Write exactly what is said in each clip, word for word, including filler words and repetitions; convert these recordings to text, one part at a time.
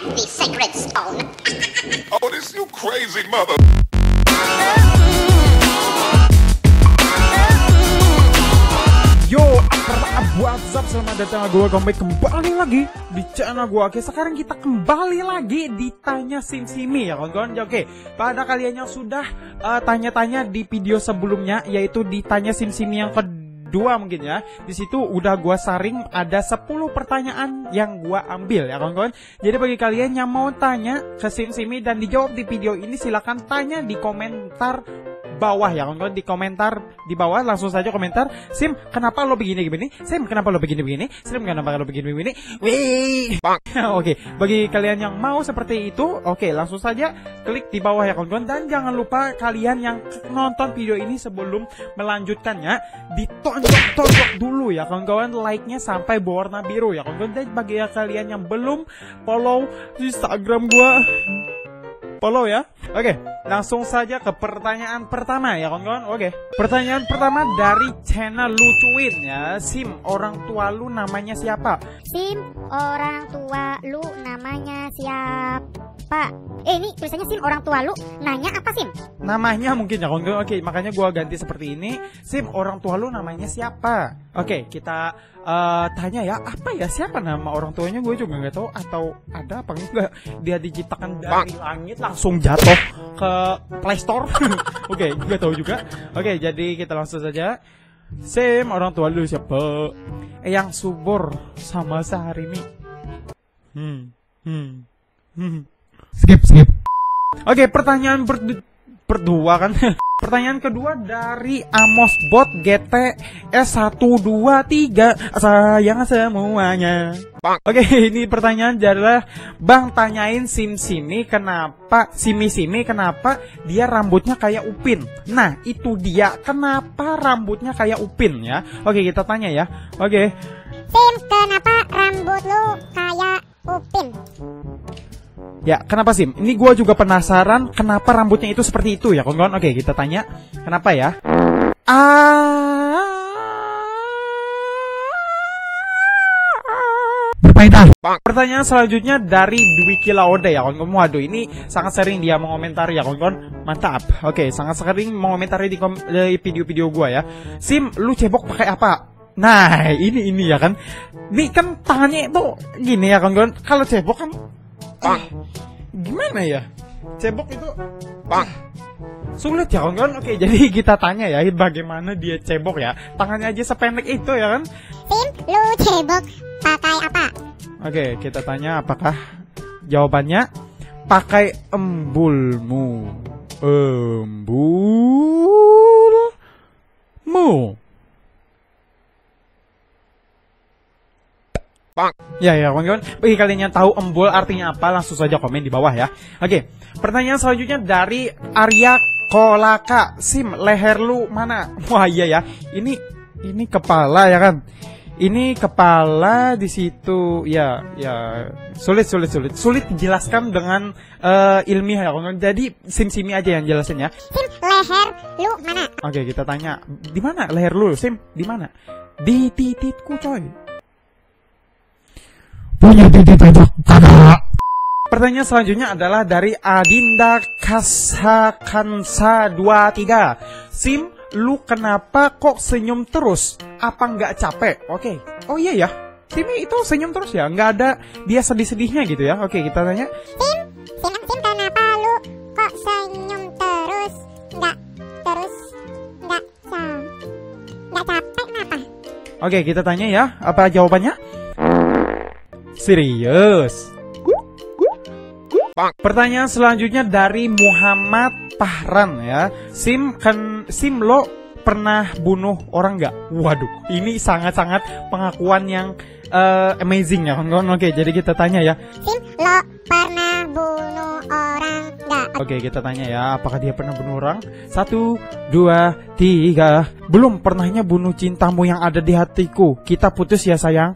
the sacred stone. Oh, this you crazy mother. Yo, what's up? Selamat datang gue kembali lagi di channel gue. Oke, sekarang kita kembali lagi di Tanya SimSimi ya kawan-kawan. Oke, pada kalian yang sudah tanya-tanya uh, di video sebelumnya, yaitu di Tanya SimSimi yang kedua mungkin ya. Di situ udah gue saring ada sepuluh pertanyaan yang gue ambil ya kawan-kawan. Jadi bagi kalian yang mau tanya ke SimSimi dan dijawab di video ini, silahkan tanya di komentar bawah ya kawan-kawan, di komentar di bawah langsung saja komentar, Sim kenapa lo begini-begini, Sim kenapa lo begini-begini, Sim kenapa lo begini-begini. Wih. Oke, bagi kalian yang mau seperti itu, oke langsung saja klik di bawah ya kawan-kawan. Dan jangan lupa kalian yang nonton video ini sebelum melanjutkannya, ditonjok-tonjok dulu ya kawan-kawan, like-nya sampai berwarna biru ya kawan-kawan. Dan bagi kalian yang belum follow Instagram gua, follow ya. Oke, langsung saja ke pertanyaan pertama ya kawan-kawan. Oke, pertanyaan pertama dari channel Lucuin ya. Sim, orang tua lu namanya siapa? Sim, orang tua lu namanya siapa? Eh, ini tulisannya Sim, orang tua lu nanya apa Sim? Namanya mungkin ya kawan-kawan. Oke, makanya gua ganti seperti ini. Sim, orang tua lu namanya siapa? Oke, kita uh, tanya ya, apa ya, siapa nama orang tuanya, gue juga nggak tahu. Atau ada apa enggak, dia diciptakan dari langit langsung jatuh ke Play Store. Oke, nggak tahu juga. Oke, jadi kita langsung saja. Sim, orang tua lu siapa? Eyang Subur sama Saharimi. Hmm, hmm, hmm. Skip, skip. Oke, pertanyaan ber berdua kan. Pertanyaan kedua dari Amosbot G T S satu dua tiga. Sayang semuanya. Oke, ini pertanyaan adalah, Bang, tanyain SimSimi kenapa Simi-Simi kenapa dia rambutnya kayak Upin. Nah, itu dia, kenapa rambutnya kayak Upin ya. Oke, kita tanya ya. Oke. Sim, kenapa rambut lu kayak Upin? Ya, kenapa Sim? Ini gue juga penasaran kenapa rambutnya itu seperti itu ya kawan-kawan. Oke, kita tanya kenapa ya. Ah, berfaedah. Pertanyaan selanjutnya dari Dwiki Laude ya kawan-kawan. Waduh, ini sangat sering dia mengomentari ya kawan-kawan. Mantap. Oke, sangat sering mengomentari di, di video-video gue ya. Sim, lu cebok pakai apa? Nah, ini ini ya kan. Ini kan tangannya itu gini ya kawan-kawan. Kalau cebok kan ah, gimana ya? Cebok itu ah, sulit ya kawan-kawan. Oke, jadi kita tanya ya, bagaimana dia cebok ya. Tangannya aja sependek itu ya kan. Sim, lu cebok pakai apa? Oke, kita tanya apakah jawabannya pakai embulmu. Embulmu. Ya ya kawan-kawan, bagi kalian yang tahu embul artinya apa, langsung saja komen di bawah ya. Oke, pertanyaan selanjutnya dari Arya Kolaka. Sim, leher lu mana? Wah iya ya, ini ini kepala ya kan. Ini kepala di situ ya ya sulit sulit sulit sulit dijelaskan dengan uh, ilmiah ya kawan-kawan. Jadi SimSimi aja yang jelasin ya. Sim, leher lu mana? Oke, kita tanya, di mana leher lu Sim? Di mana? Di titikku coy. Punya titik aja kagak. Pertanyaan selanjutnya adalah dari Adinda Kasakansa dua tiga. Sim, lu kenapa kok senyum terus? Apa nggak capek? Oke. Oh iya ya, Sim itu senyum terus ya, nggak ada dia sedih-sedihnya gitu ya. Oke, kita tanya. Sim, Sim, Sim kenapa lu kok senyum terus? Nggak terus, nggak nggak capek kenapa? Oke, kita tanya ya, apa jawabannya? Serius. Pertanyaan selanjutnya dari Muhammad Pahran ya. Sim, kan Sim lo pernah bunuh orang nggak? Waduh, ini sangat-sangat pengakuan yang uh, amazing ya kawan-kawan. Oke, jadi kita tanya ya. Sim, lo pernah bunuh orang nggak? Oke, kita tanya ya, apakah dia pernah bunuh orang? Satu, dua, tiga. Belum, pernahnya bunuh cintamu yang ada di hatiku. Kita putus ya sayang.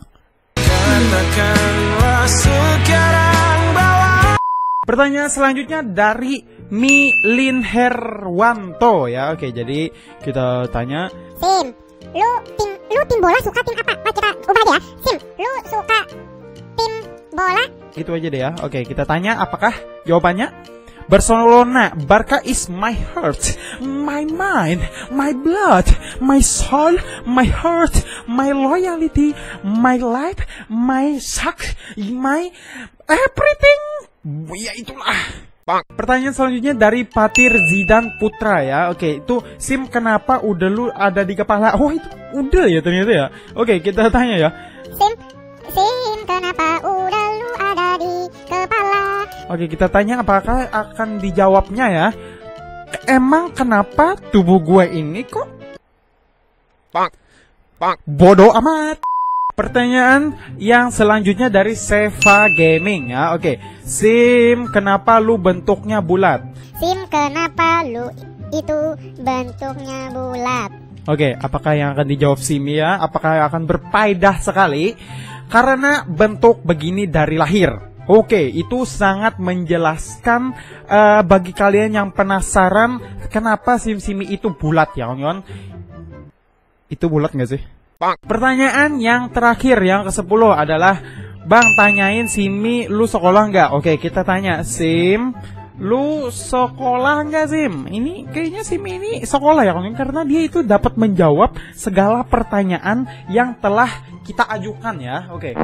Pertanyaan selanjutnya dari Milin Herwanto ya. Oke, jadi kita tanya. Sim, lu tim lu tim bola suka tim apa? Nah, kita ubah aja ya. Sim, lu suka tim bola itu aja deh ya. Oke, kita tanya apakah jawabannya Barcelona. Barca is my heart, my mind, my blood, my soul, my heart, my loyalty, my life, my suck, my everything. Ya itulah. Pertanyaan selanjutnya dari Patir Zidan Putra ya. Oke, itu Sim kenapa udah lu ada di kepala? Oh itu udah ya ternyata ya. Oke, kita tanya ya. Sim, Sim kenapa udah lu ada di kepala? Oke, kita tanya apakah akan dijawabnya ya. Emang kenapa tubuh gue ini kok bodoh amat? Pertanyaan yang selanjutnya dari Seva Gaming ya. Oke, Sim kenapa lu bentuknya bulat? Sim kenapa lu itu bentuknya bulat? Oke, apakah yang akan dijawab Sim ya? Apakah akan berfaedah sekali? Karena bentuk begini dari lahir. Oke, itu sangat menjelaskan uh, bagi kalian yang penasaran kenapa Sim-Simi itu bulat ya kawan-kawan. Itu bulat nggak sih? Pertanyaan yang terakhir yang kesepuluh adalah, Bang tanyain Simi lu sekolah nggak? Oke, kita tanya Sim, lu sekolah nggak Sim? Ini kayaknya Sim ini sekolah ya kawan, karena dia itu dapat menjawab segala pertanyaan yang telah kita ajukan ya. Oke.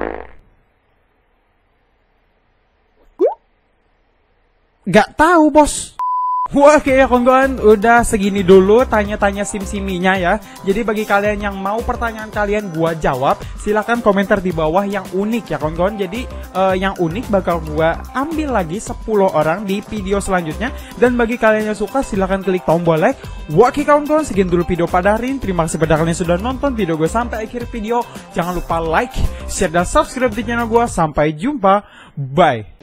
Gak tahu bos. Wah, oke ya kawan-kawan, udah segini dulu tanya-tanya sim-siminya ya. Jadi bagi kalian yang mau pertanyaan kalian gua jawab, silahkan komentar di bawah yang unik ya kawan-kawan. Jadi uh, yang unik bakal gua ambil lagi sepuluh orang di video selanjutnya. Dan bagi kalian yang suka silahkan klik tombol like. Oke kawan-kawan, segini dulu video pada hari ini. Terima kasih pada kalian yang sudah nonton video gue sampai akhir video. Jangan lupa like, share, dan subscribe di channel gua. Sampai jumpa, bye.